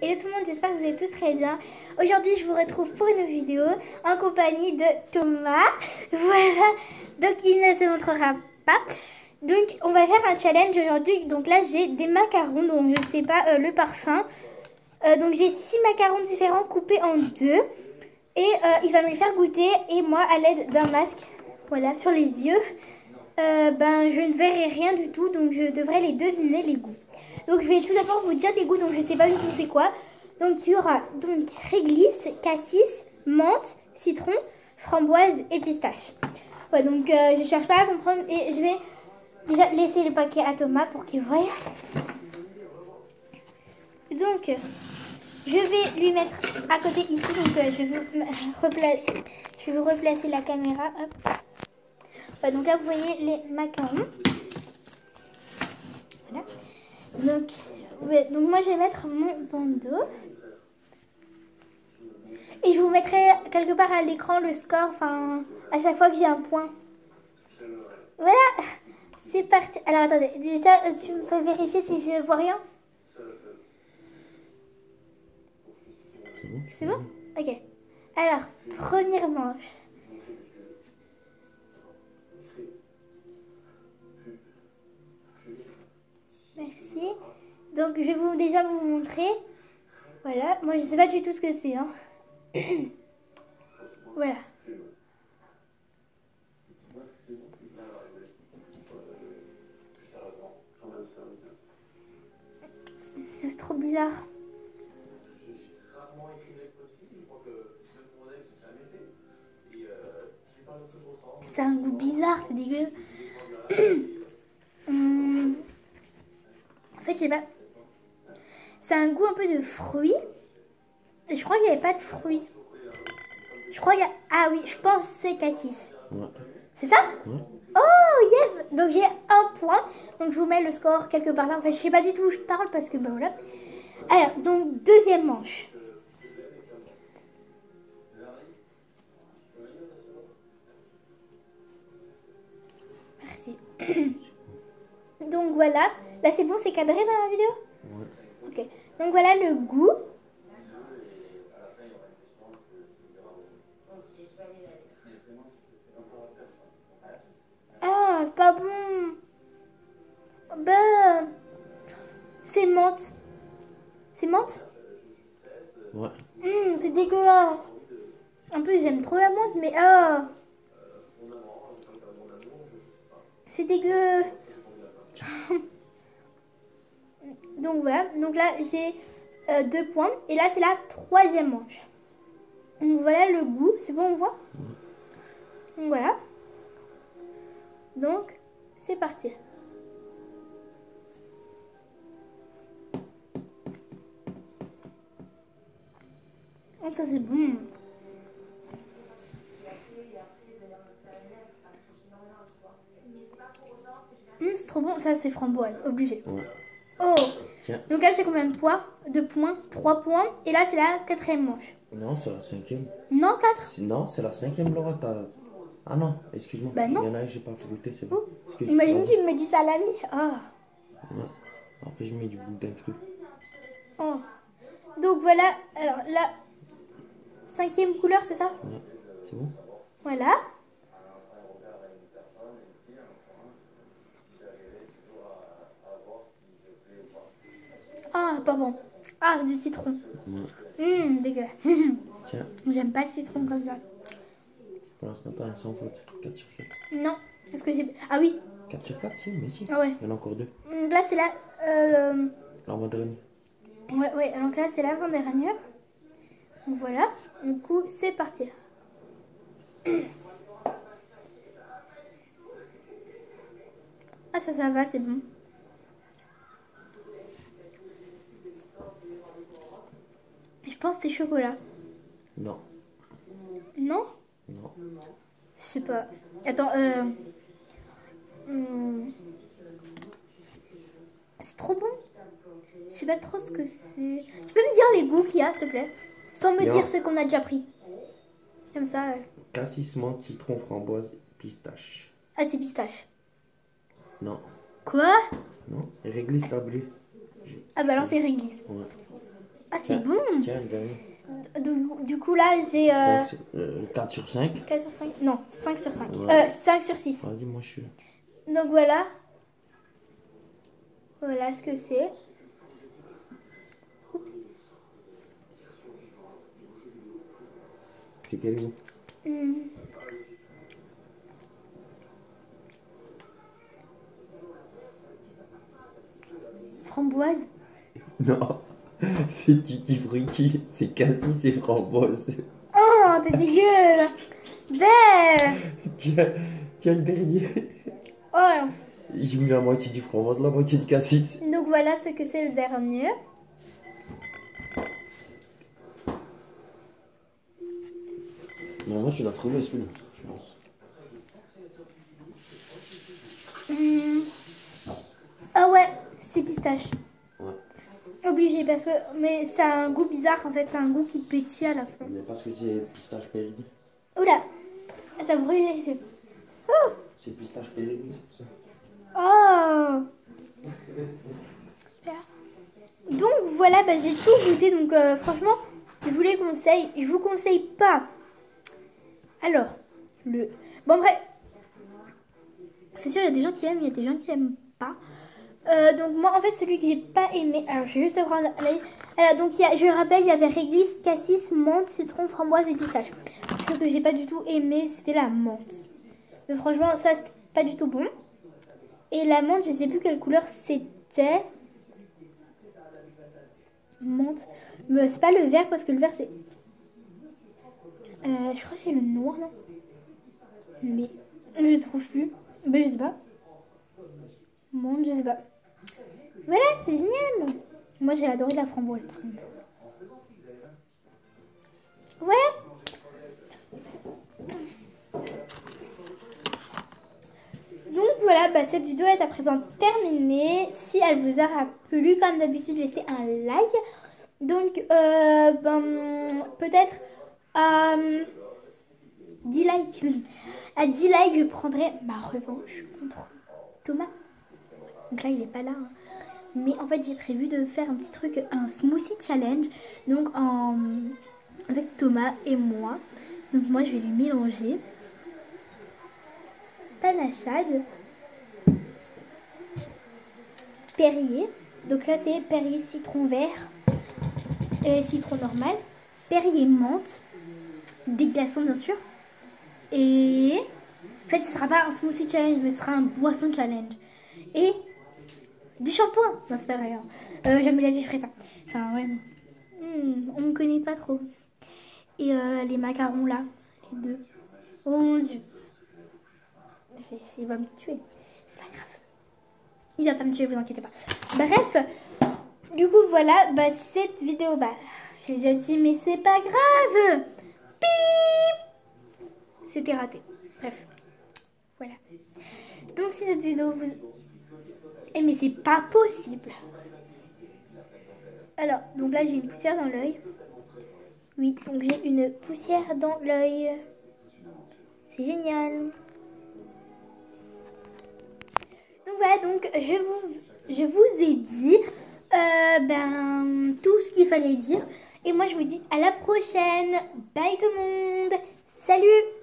Hello tout le monde, j'espère que vous allez tous très bien. Aujourd'hui, je vous retrouve pour une vidéo en compagnie de Thomas. Voilà, donc il ne se montrera pas. Donc, on va faire un challenge aujourd'hui. Donc là, j'ai des macarons, donc je sais pas le parfum. Donc j'ai 6 macarons différents coupés en deux. Et il va me les faire goûter. Et moi, à l'aide d'un masque, voilà, sur les yeux, je ne verrai rien du tout. Donc je devrais les deviner, les goûts. Donc je vais tout d'abord vous dire les goûts, donc je ne sais pas du tout c'est quoi. Donc il y aura donc réglisse, cassis, menthe, citron, framboise et pistache. Ouais, donc je cherche pas à comprendre et je vais déjà laisser le paquet à Thomas pour qu'il voie. Donc je vais lui mettre à côté ici, donc je vais vous replacer la caméra. Hop. Ouais, donc là vous voyez les macarons. Voilà. Donc moi je vais mettre mon bandeau. Et je vous mettrai quelque part à l'écran le score, enfin à chaque fois que j'ai un point. Voilà, c'est parti. Alors attendez, déjà tu peux vérifier si je vois rien. C'est bon? Ok. Alors, première manche. Merci. Donc je vais déjà vous montrer. Voilà, moi je sais pas du tout ce que c'est. Hein. Voilà. C'est trop bizarre. C'est un goût bizarre, c'est dégueu. En fait, je sais pas. C'est un goût un peu de fruits. Et je crois qu'il n'y avait pas de fruits. Je crois qu'il y a... Ah oui, je pense que c'est cassis. Ouais. C'est ça? Ouais. Oh yes! Donc j'ai un point. Donc je vous mets le score quelque part là. En fait, je sais pas du tout où je parle parce que voilà. Alors, donc deuxième manche. Merci. Donc voilà. Là c'est bon, c'est cadré dans la vidéo? Ouais. Ok. Donc voilà le goût. Ah, pas bon. Ben, c'est menthe. C'est menthe? Ouais. C'est dégueulasse. En plus, j'aime trop la menthe, mais c'est dégueu. Donc voilà. Donc là, j'ai 2 points. Et là, c'est la troisième manche. Donc voilà le goût. C'est bon, on voit? Donc voilà. Donc, c'est parti. Oh, ça c'est bon. C'est trop bon. Ça, c'est framboise, obligé. Ouais. Oh. Tiens. Donc là, j'ai combien de points? 2 points, 3 points. Et là, c'est la quatrième manche. Non, c'est la cinquième. Non, 4. Non, c'est la cinquième, Laura. Ah non, excuse-moi. Bah non. Il y en a, j'ai pas fait goûter, c'est bon. Imagine, tu mets du salami. Ah. Ouais. Après, je mets du boudin cru. Oh. Donc voilà. Alors la cinquième couleur, c'est ça? Ouais. C'est bon. Voilà. Ah, pas bon. Ah, du citron. Ouais. Dégueu. Tiens. J'aime pas le citron comme ça. Pour l'instant, t'as un sans faute. 4 sur 4. Non. Est-ce que j'ai... Ah oui. 4 sur 4, si, mais si. Ah ouais. Il y en a encore 2. Là, c'est la... L'avant-dernière. Ouais, donc là, c'est l'avant-dernière. Donc voilà. Du coup, c'est parti. Ah, ça va, c'est bon. Je pense que c'est chocolat. Non. Non? Non. Je sais pas. Attends, c'est trop bon. Je sais pas trop ce que c'est. Tu peux me dire les goûts qu'il y a, s'il te plaît? Sans me dire ce qu'on a déjà pris. Comme ça. Cassis, menthe, citron, framboise, pistache. Ah, c'est pistache. Non. Quoi? Non. Réglisse sablée. Ah bah alors c'est réglisse. Ouais. Ah, c'est bon. Tiens, le dernier. Du coup, là, j'ai 4 sur 5. 4 sur 5. Non, 5 sur 5. Ouais. 5 sur 6. Vas-y, moi je suis là. Donc voilà. Voilà ce que c'est. C'est quel goût? Framboise. Non, c'est tutti frutti. C'est cassis et framboise. Oh, t'es dégueu. Bäh. Tiens le dernier. Oh. J'ai mis la moitié du framboise, la moitié de cassis. Donc voilà ce que c'est le dernier. Non, moi je l'ai trouvé celui-là, je pense. Ah ouais, c'est pistache. Ouais. Obligé parce que... Mais ça a un goût bizarre en fait, c'est un goût qui pétille à la fin. Mais parce que c'est pistache périmé. Oula, ça brûle les yeux. Oh, C'est pistache périmé, c'est pour ça. oh. Super. Donc voilà, bah, j'ai tout goûté, donc franchement, je vous les conseille. Je vous conseille pas. Alors, bon bref, c'est sûr, il y a des gens qui aiment, il y a des gens qui aiment pas. Donc moi, en fait, celui que j'ai pas aimé, alors je vais juste prendre l'œil. Alors donc, je rappelle, il y avait réglisse, cassis, menthe, citron, framboise et pistache. Ce que j'ai pas du tout aimé, c'était la menthe. Mais franchement, ça, c'était pas du tout bon. Et la menthe, je sais plus quelle couleur c'était. Menthe. Mais c'est pas le vert, parce que le vert, c'est... je crois que c'est le noir, non? Mais je trouve plus. Ben, je sais pas. Menthe, je sais pas. Voilà, c'est génial. Moi, j'ai adoré la framboise, par contre. Ouais. Donc voilà, bah, cette vidéo est à présent terminée. Si elle vous a plu, comme d'habitude, laissez un like. Donc, peut-être 10 likes. À 10 likes, je prendrai ma revanche contre Thomas. Donc là, il n'est pas là. Hein. Mais en fait, j'ai prévu de faire un petit truc, un smoothie challenge. Donc, avec Thomas et moi. Donc, moi, je vais lui mélanger panachade, Perrier. Donc là, c'est Perrier citron vert, citron normal, Perrier menthe, des glaçons, bien sûr. Et en fait, ce sera pas un smoothie challenge, mais ce sera un boisson challenge. Et du shampoing. Non, c'est pas vrai. Hein. Jamais la vie, je ferais ça. Enfin, ouais. On me connaît pas trop. Et les macarons là, les deux. Oh mon dieu. Il va me tuer. C'est pas grave. Il va pas me tuer, vous inquiétez pas. Bref. Du coup, voilà. Bah, cette vidéo, bah, j'ai déjà dit, mais c'est pas grave. Pip. C'était raté. Bref. Voilà. Donc, si cette vidéo vous... Eh, mais c'est pas possible. Alors, donc là, j'ai une poussière dans l'œil. Oui, donc j'ai une poussière dans l'œil. C'est génial. Donc voilà, donc je vous ai dit tout ce qu'il fallait dire. Et moi, je vous dis à la prochaine. Bye tout le monde. Salut.